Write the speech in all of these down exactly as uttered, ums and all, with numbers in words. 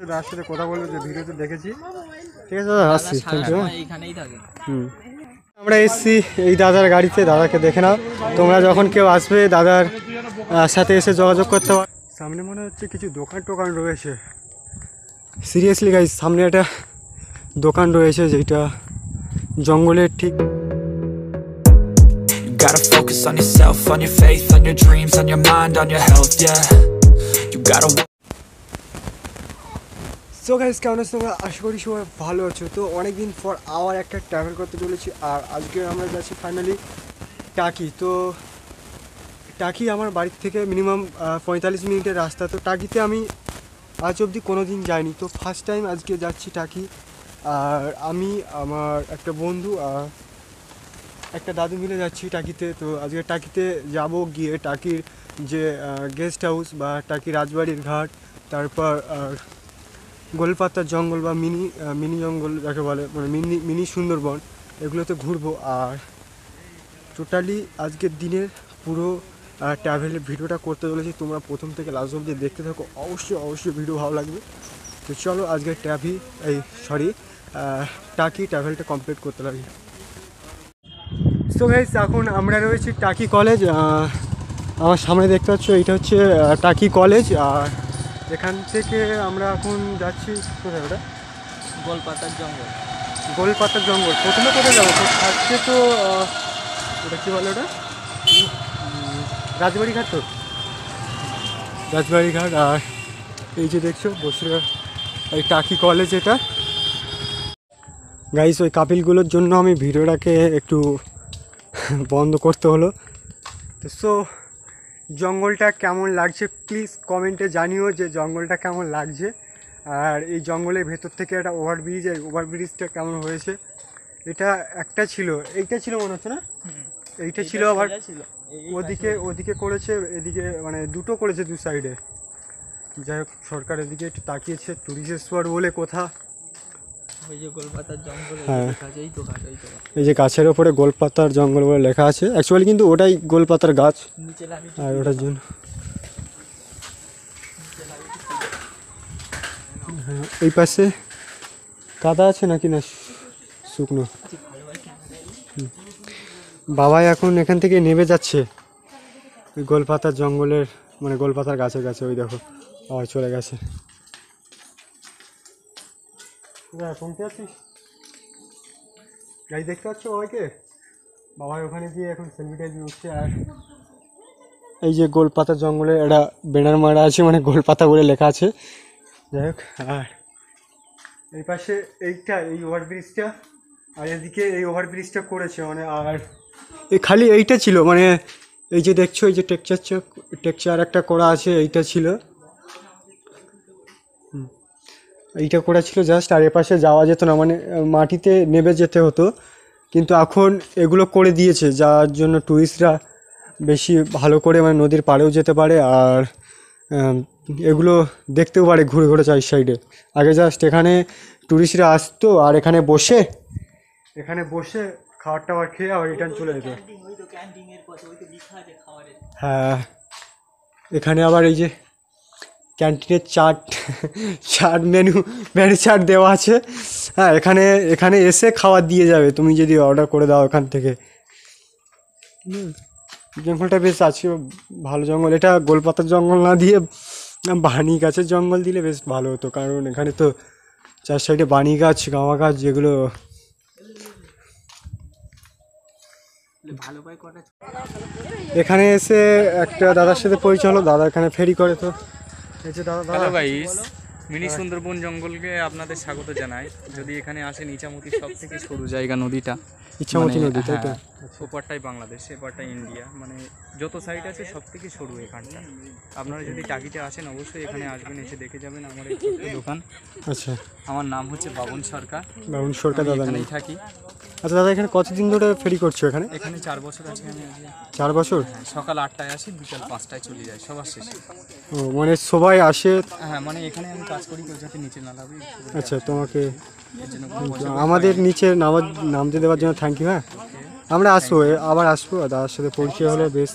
দাদার সাথে কথা বলবো যে ভিডিওতে দেখেছি, ঠিক আছে দাদা, আসছি, থ্যাংক ইউ। হুম, আমরা এসছি এই দাদার গাড়িতে, দাদাকে দেখে নাও তোমরা, যখন কেউ আসবে দাদার সাথে এসে যোগাযোগ করতে পারো। সামনে মনে হচ্ছে কিছু দোকান টোকান রয়েছে, সিরিয়াসলি গাইস সামনে একটা দোকান রয়েছে যেটা জঙ্গলের ঠিক। Gotta focus on yourself, on your faith, on your dreams, on your mind, on your health, yeah. You gotta. So guys কেমন আছো তোমরা? আশা করি সবাই ভালো আছো। তো অনেকদিন পর আবার একটা ট্রাভেল করতে চলেছি, আর আজকে আমরা যাচ্ছি ফাইনালি টাকি। তো টাকি আমার বাড়ির থেকে মিনিমাম পঁয়তাল্লিশ মিনিটের রাস্তা। তো টাকিতে আমি আজ অবধি কোনো দিন যাইনি, তো ফার্স্ট টাইম আজকে যাচ্ছি টাকি। আর আমি আমার একটা বন্ধু আর একটা দাদু মিলে যাচ্ছি টাকিতে। তো আজকে টাকিতে যাব, গিয়ে টাকির যে গেস্ট হাউস বা টাকি রাজবাড়ির ঘাট, তারপর গোলপাতার জঙ্গল বা মিনি মিনি জঙ্গল যাকে বলে, মানে মিনি মিনি সুন্দরবন, এগুলোতে ঘুরবো। আর টোটালি আজকের দিনের পুরো ট্রাভেলের ভিডিওটা করতে চলেছি। তোমরা প্রথম থেকে লাস্ট অবধি দেখতে থাকো, অবশ্যই অবশ্যই ভিডিও ভালো লাগবে। তো চলো আজকের ট্রাভি এই সরি টাকি ট্রাভেলটা কমপ্লিট করতে লাগি। সো গাইস এখন আমরা রয়েছি টাকি কলেজ। আমার সামনে দেখতে পাচ্ছ এইটা হচ্ছে টাকি কলেজ। আর এখান থেকে আমরা এখন যাচ্ছি কোথায়? ওটা গোলপাতার জঙ্গল। গোলপাতার জঙ্গল প্রথমে কোথায় যাবো? তো ফার্স্টে তো ওটা কী বলে, ওটা রাজবাড়ি ঘাট। তো রাজবাড়ি ঘাট। আর এই যে দেখছো বসিরহাট এই টাকি কলেজ, এটা গাইস ওই কাপিলগুলোর জন্য আমি ভিডিওটাকে একটু বন্ধ করতে হলো। তো সো জঙ্গলটা কেমন লাগছে প্লিজ কমেন্টে জানিও যে জঙ্গলটা কেমন লাগছে। আর এই জঙ্গলের ভেতর থেকে একটা ওভারব্রিজ, এই ওভারব্রিজটা কেমন হয়েছে। এটা একটা ছিল, এইটা ছিল মনে হচ্ছে না, এইটা ছিল, আবার ওদিকে ওদিকে করেছে, এদিকে মানে দুটো করেছে দু সাইডে। যাই হোক সরকার এদিকে একটু তাকিয়েছে, টুরিস্ট স্পট বলে কোথা। হ্যাঁ এই যে গাছের ওপরে গোলপাতার জঙ্গল বলে লেখা আছে, অ্যাকচুয়ালি কিন্তু ওটাই গোলপাতার গাছ। আর ওটার জন্য হ্যাঁ এই পাশে কাদা আছে নাকি না শুকনো। বাবা এখন এখান থেকে নেমে যাচ্ছে ওই গোলপাতার জঙ্গলের, মানে গোলপাতার গাছের কাছে। ওই দেখো আবার চলে গেছে। শুনতে পাচ্ছিস গাড়ি দেখতে পাচ্ছ বাবাকে? বাবা ওখানে গিয়ে এখন সেলফি টাইপ উঠছে। আর এই যে গোলপাতা জঙ্গলে একটা ব্যানার মারা আছে, মানে গোলপাতা বলে লেখা আছে। যাই হোক আর এই পাশে এইটা এই ওভারব্রিজটা, আর এদিকে এই ওভারব্রিজটা করেছে মানে। আর এই খালি এইটা ছিল, মানে এই যে দেখছো এই যে টেকচার টেকচার একটা করা আছে, এইটা ছিল, এইটা করা ছিল জাস্ট। আর এপাশে যাওয়া যেত না, মানে মাটিতে নেমে যেতে হতো। কিন্তু এখন এগুলো করে দিয়েছে, যার জন্য টুরিস্টরা বেশি ভালো করে মানে নদীর পাড়েও যেতে পারে, আর এগুলো দেখতেও পারে ঘুরে ঘুরে চাই সাইডে। আগে জাস্ট এখানে টুরিস্টরা আসতো আর এখানে বসে এখানে বসে খাবার টাবার খেয়ে আবার রিটার্ন চলে যেত। হ্যাঁ এখানে আবার এই যে ক্যান্টিনের চাট চাট মেনু মেনু চাট দেওয়া আছে। হ্যাঁ এখানে এখানে এসে খাবার দিয়ে যাবে তুমি যদি অর্ডার করে দাও এখান থেকে। জঙ্গলটা বেশ আছে, ভালো জঙ্গল। এটা গোলপাতার জঙ্গল না দিয়ে বানি গাছের জঙ্গল দিলে বেশ ভালো হতো, কারণ এখানে তো চার সাইডে বানি গাছ, গাঁওয়া গাছ, যেগুলো এখানে এসে একটা দাদার সাথে পরিচয় হলো। দাদা এখানে ফেরি করে। তো হ্যালো গাইস, মিনি সুন্দরবন জঙ্গলকে আপনাদের স্বাগত জানাই। যদি এখানে আসেন, ইচামতি সব থেকে সরু জায়গা, নদীটা ইচ্ছামতি নদী, তাই তো? ওপারটাই বাংলাদেশ, এপারটাই ইন্ডিয়া, মানে যত সাইড আছে সব থেকে সরু এখানটা। আপনারা যদি টাকিতে আসেন অবশ্যই এখানে আসবেন, এসে দেখে যাবেন আমার এই ছোট্ট দোকান। আচ্ছা আমার নাম হচ্ছে বাবন সরকার। বাবন সরকার দাদা এখানেই থাকি। আচ্ছা দাদা এখানে কতদিন ধরে ফেরি করছো? এখানে এখানে চার বছর আছে আমি। চার বছর? হ্যাঁ, সকাল আটটায় আসি, বিকাল পাঁচটায় চলে যায় সবার শেষে। ও মানে সবাই আসে? হ্যাঁ মানে এখানে আমি কাজ করি কেউ যাতে নিচে না নামে। আচ্ছা তোমাকে আমাদের নিচে নামতে দেওয়ার জন্য থ্যাংক ইউ। হ্যাঁ আমরা আসবো, আবার আসবো, দাদার সাথে পরিচয় হলো বেশ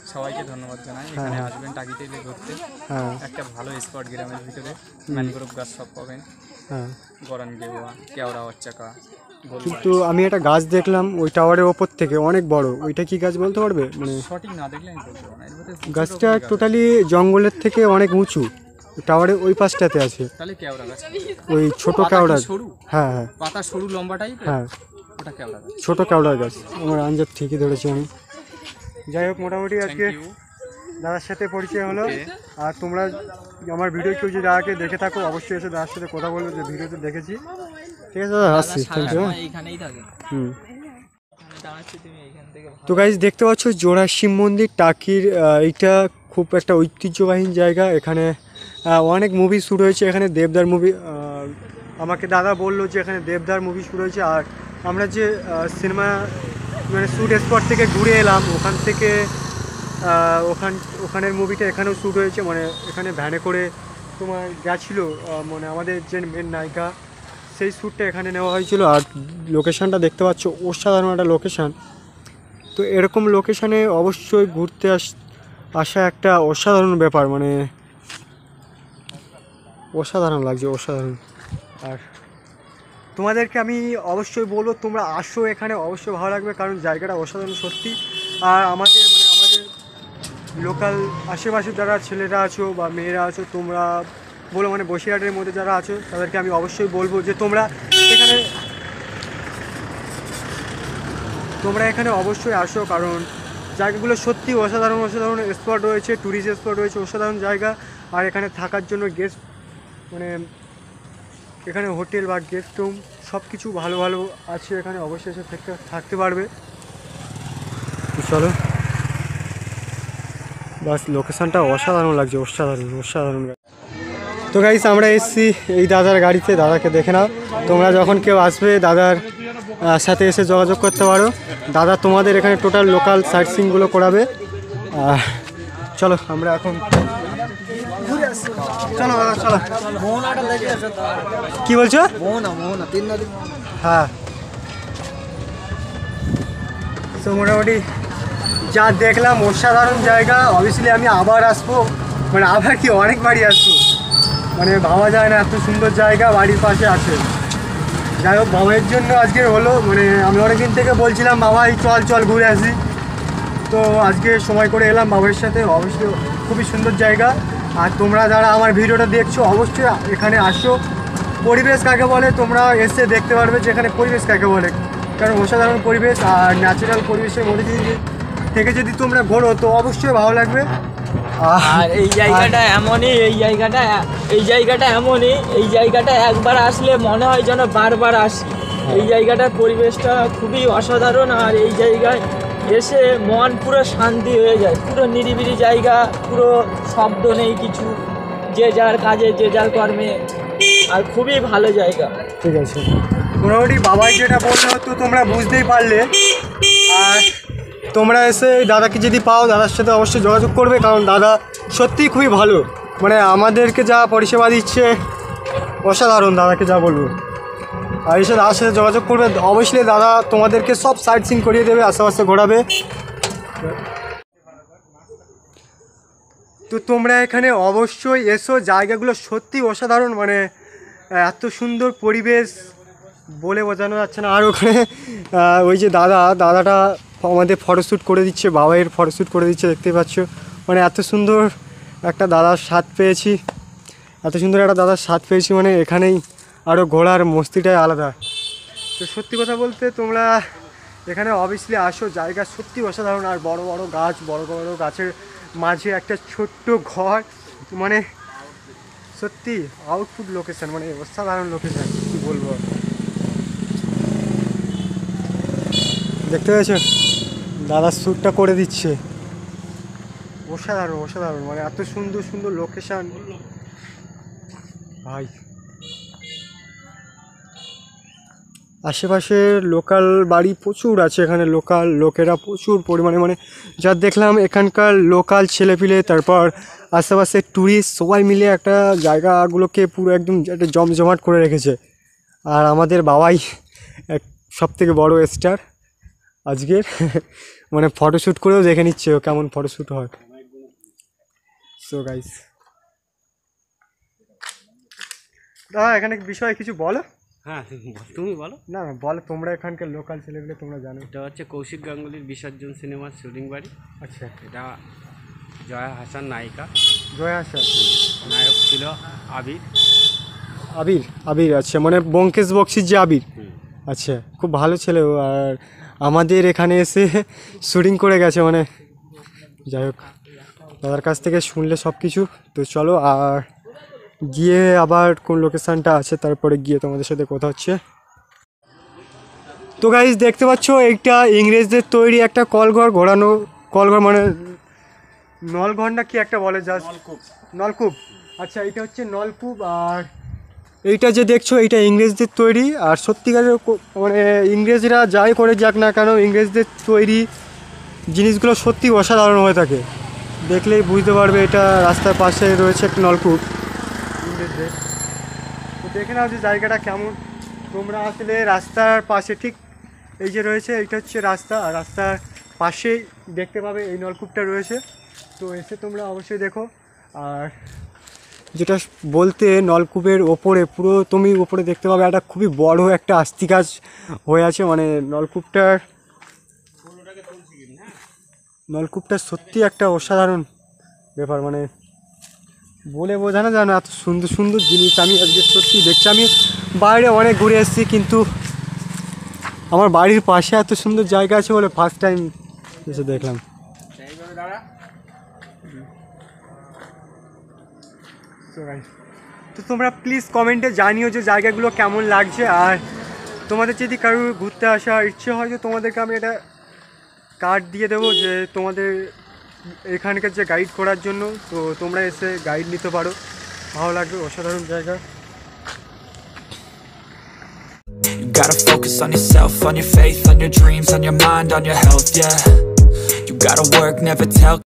সবাইকে ধন্যবাদ জানাই এখানে আসবেন টাকিতে এলে ঘুরতে। হ্যাঁ একটা ভালো স্পট গ্রামের ভিতরে, ম্যানগ্রোভ গাছ সব পাবেন, হ্যাঁ। গরান গেওয়া, কেওড়া হচ্চাকা, কিন্তু আমি একটা গাছ দেখলাম ওই টাওয়ারের ওপর থেকে অনেক বড়, ওইটা কি গাছ বলতে পারবে? মানে সঠিক না দেখলে আমি বলতে পারবো না। এর মধ্যে প্রচুর গাছটা রকমের গাছ টোটালি জঙ্গলের থেকে অনেক উঁচু, টাওয়ারের ওই পাশটাতে আছে। আছে। তাহলে কেওড়া গাছ, ওই ছোট পাতা কেওড়া, কি সরু, হ্যাঁ হ্যাঁ পাতা সরু লম্বা টাইপের, হ্যাঁ, ওটা কেওড়া গাছ। ছোট কেওড়ার গাছ। আমার আঞ্জাদ ঠিকই ধরেছি আমি। যাই হোক, মোটামুটি আজকে থ্যাংক ইউ। দাদার সাথে পরিচয় হলো। আর তোমরা আমার ভিডিও কেউ যদি দাদাকে দেখে থাকো অবশ্যই এসে দাদার সাথে কথা বলবে যে ভিডিওতে দেখেছি। ঠিক আছে দাদা, আসছি। Thank you. এইখানেই থাকে, হুম। দাঁড়াচ্ছি তুমি এইখান থেকে। তো গাইজ দেখতে পাচ্ছ জোড়া শিব মন্দির টাকির, এইটা খুব একটা ঐতিহ্যবাহী জায়গা। এখানে আহ, অনেক মুভি শুট হয়েছে এখানে, দেবদার মুভি। আমাকে দাদা বললো যে এখানে দেবদার মুভি শুট হয়েছে। আর আমরা যে সিনেমা মানে শ্যুট স্পট থেকে ঘুরে এলাম ওখান থেকে, আহ, ওখান ওখানের মুভিটা এখানেও শ্যুট হয়েছে। মানে এখানে ভ্যানে করে তোমার গেছিলো, আহ, মানে আমাদের যে মেন নায়িকা, সেই শ্যুটটা এখানে নেওয়া হয়েছিল। আর লোকেশানটা দেখতে পাচ্ছ, অসাধারণ একটা লোকেশান। তো এরকম লোকেশানে অবশ্যই ঘুরতে আস আসা একটা অসাধারণ ব্যাপার, মানে অসাধারণ লাগছে, অসাধারণ। আর তোমাদেরকে আমি অবশ্যই বলবো তোমরা আসো এখানে, অবশ্যই ভালো লাগবে, কারণ জায়গাটা অসাধারণ সত্যি। আর আমাদের মানে আমাদের লোকাল আশেপাশে যারা ছেলেরা আছো বা মেয়েরা আছো, তোমরা বলো মানে বসিরহাটের মধ্যে যারা আছো তাদেরকে আমি অবশ্যই বলবো যে তোমরা এখানে তোমরা এখানে অবশ্যই আসো, কারণ জায়গাগুলো সত্যি অসাধারণ অসাধারণ স্পট রয়েছে, ট্যুরিস্ট স্পট রয়েছে, অসাধারণ জায়গা। আর এখানে থাকার জন্য গেস্ট মানে এখানে হোটেল বা গেস্ট রুম সব কিছু ভালো ভালো আছে এখানে, অবশ্যই এসে থাকতে থাকতে পারবে। চলো, বাস লোকেশানটা অসাধারণ লাগছে, অসাধারণ অসাধারণ। তো গাইস আমরা এসেছি এই দাদার গাড়িতে, দাদাকে দেখে নাও। তোমরা যখন কেউ আসবে দাদার সাথে এসে যোগাযোগ করতে পারো। দাদা তোমাদের এখানে টোটাল লোকাল সাইট সিইংগুলো করাবে। চলো আমরা এখন চলো দাদা চলো। কি বলছো? হ্যাঁ, তো মোটামুটি যা দেখলাম অসাধারণ জায়গা। অবভিয়াসলি আমি আবার আসবো, মানে আবার কি অনেকবারই আসবো, মানে ভাবা যায় না এত সুন্দর জায়গা বাড়ির পাশে আছে। যাই হোক, বাবার জন্য আজকে হলো, মানে আমি অনেকদিন থেকে বলছিলাম বাবা এই চল চল ঘুরে আসি, তো আজকে সময় করে এলাম বাবার সাথে। অবশ্যই খুবই সুন্দর জায়গা। আর তোমরা যারা আমার ভিডিওটা দেখছো অবশ্যই এখানে আসো। পরিবেশ কাকে বলে তোমরা এসে দেখতে পারবে যে এখানে পরিবেশ কাকে বলে, কারণ অসাধারণ পরিবেশ। আর ন্যাচারাল পরিবেশের মধ্যে যদি থেকে যদি তোমরা ঘোরো তো অবশ্যই ভালো লাগবে। আর এই জায়গাটা এমনই এই জায়গাটা এই জায়গাটা এমনই এই জায়গাটা একবার আসলে মনে হয় যেন বারবার আসি। এই জায়গাটার পরিবেশটা খুবই অসাধারণ। আর এই জায়গায় এসে মন পুরো শান্তি হয়ে যায়, পুরো নিরিবিলি জায়গা, পুরো শব্দ নেই কিছু, যে যার কাজে যে যার কর্মে, আর খুবই ভালো জায়গা। ঠিক আছে, মোটামুটি বাবাই যেটা বললে হয়তো তোমরা বুঝতেই পারলে। আর তোমরা এসে দাদাকে যদি পাও দাদার সাথে অবশ্যই যোগাযোগ করবে, কারণ দাদা সত্যিই খুবই ভালো, মানে আমাদেরকে যা পরিষেবা দিচ্ছে অসাধারণ। দাদাকে যা বলবো, আর এসে দাদার সাথে যোগাযোগ করবে অবশ্যই। দাদা তোমাদেরকে সব সাইট সিইং করিয়ে দেবে, আশেপাশে ঘোরাবে। তো তোমরা এখানে অবশ্যই এসো, জায়গাগুলো সত্যি অসাধারণ, মানে এত সুন্দর পরিবেশ বলে বোঝানো যাচ্ছে না। আর ওখানে ওই যে দাদা দাদাটা আমাদের ফটোশ্যুট করে দিচ্ছে, বাবাইয়ের ফটোশ্যুট করে দিচ্ছে, দেখতে পাচ্ছ। মানে এত সুন্দর একটা দাদার স্বাদ পেয়েছি, এত সুন্দর একটা দাদার স্বাদ পেয়েছি, মানে এখানেই আরও ঘোরার মস্তিটাই আলাদা। তো সত্যি কথা বলতে তোমরা এখানে অবভিয়াসলি আসো, জায়গা সত্যি অসাধারণ। আর বড় বড় গাছ, বড় বড় গাছের মাঝে একটা ছোট্ট ঘর, মানে সত্যি আউটপুট লোকেশন, মানে অসাধারণ লোকেশন, কী বলবো। দেখতে পেয়েছো দাদা শ্যুটটা করে দিচ্ছে, অসাধারণ অসাধারণ, মানে এত সুন্দর সুন্দর লোকেশান ভাই। আশেপাশে লোকাল বাড়ি প্রচুর আছে এখানে, লোকাল লোকেরা প্রচুর পরিমাণে, মানে যা দেখলাম এখানকার লোকাল ছেলেপিলে, তারপর আশেপাশে ট্যুরিস্ট সবাই মিলে একটা জায়গাগুলোকে পুরো একদম একটা জমজমাট করে রেখেছে। আর আমাদের বাবাই এক সব থেকে বড়ো স্টার। আজকের মানে ফটোশ্যুট করেও দেখে নিচ্ছে ও কেমন ফটোশ্যুট হয়। সো গাইস, দাদা এখানে বিষয়ে কিছু বলো। হ্যাঁ তুমি বলো। না না বলো, তোমরা এখানকার লোকাল ছেলেগুলো তোমরা জানো। এটা হচ্ছে কৌশিক গাঙ্গুলির বিসর্জন সিনেমার শুটিং বাড়ি। আচ্ছা, এটা জয়া হাসান নায়িকা, জয়া হাসান নায়ক ছিল আবির। আবির আবির আচ্ছা, মানে ব্যোমকেশ বক্সির যে আবির। আচ্ছা, খুব ভালো ছেলে ও। আর আমাদের এখানে এসে শুটিং করে গেছে, মানে যাই হোক দাদার কাছ থেকে শুনলে সব কিছু। তো চলো আর গিয়ে আবার কোন লোকেশানটা আছে তারপরে গিয়ে তোমাদের সাথে কথা হচ্ছে। তো গাইস দেখতে পাচ্ছ এইটা ইংরেজদের তৈরি একটা কলঘর, ঘোরানো কলঘর, মানে নলঘর না কি একটা বলে, জাস্ট নলকূপ। নলকূপ আচ্ছা, এটা হচ্ছে নলকূপ। আর এইটা যে দেখছো এইটা ইংরেজদের তৈরি। আর সত্যিকারের মানে ইংরেজরা যাই করে যাক না কেন, ইংরেজদের তৈরি জিনিসগুলো সত্যি অসাধারণ হয়ে থাকে। দেখলেই বুঝতে পারবে এটা রাস্তার পাশে রয়েছে একটা নলকূপ ইংরেজদের। তো দেখে নাও যে জায়গাটা কেমন। তোমরা আসলে রাস্তার পাশে ঠিক এই যে রয়েছে, এইটা হচ্ছে রাস্তা, আর রাস্তার পাশেই দেখতে পাবে এই নলকূপটা রয়েছে। তো এসে তোমরা অবশ্যই দেখো। আর যেটা বলতে, নলকূপের ওপরে পুরো তুমি ওপরে দেখতে পাবে একটা খুবই বড় একটা আস্তি গাছ হয়ে আছে। মানে নলকূপটার নলকূপটা সত্যি একটা অসাধারণ ব্যাপার, মানে বলে বোঝানো যায় না এত সুন্দর সুন্দর জিনিস আমি আজকে সত্যি দেখছি। আমি বাইরে অনেক ঘুরে এসেছি, কিন্তু আমার বাড়ির পাশে এত সুন্দর জায়গা আছে বলে ফার্স্ট টাইম এসে দেখলাম। তো তোমরা প্লিজ কমেন্টে জানিও যে জায়গাগুলো কেমন লাগছে। আর তোমাদের যদি কারোর ঘুরতে আসার ইচ্ছে হয়, যে তোমাদেরকে আমি একটা কার্ড দিয়ে দেবো যে তোমাদের এখানকার যে গাইড করার জন্য, তো তোমরা এসে গাইড নিতে পারো, ভালো লাগবে, অসাধারণ জায়গা। You gotta focus on yourself, on your faith, on your dreams, on your mind, on your health, yeah. You gotta work, never tell